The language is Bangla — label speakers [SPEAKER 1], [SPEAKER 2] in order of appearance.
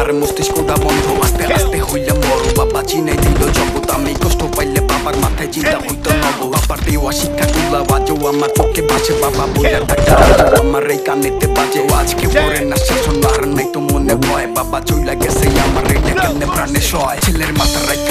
[SPEAKER 1] আমার মস্তিষ্কটা বন্ধ আস্তে আস্তে হইলাম বড় বাবা চিনাই দিল জগৎ আমি কষ্ট পাইলে বাবার মাথায় চিন্তা হইতো নব বাবার দেওয়া শিক্ষা তুলা বাজো আমার চোখে বাজে বাবা বইলা ডাক্তার আমার এই কানেতে বাজে আজকে পরে না শাসন আর নাই তো মনে ভয় বাবা চইলা গেছে আমার এটা কেমনে প্রাণে সয় ছেলের মাথা রাইত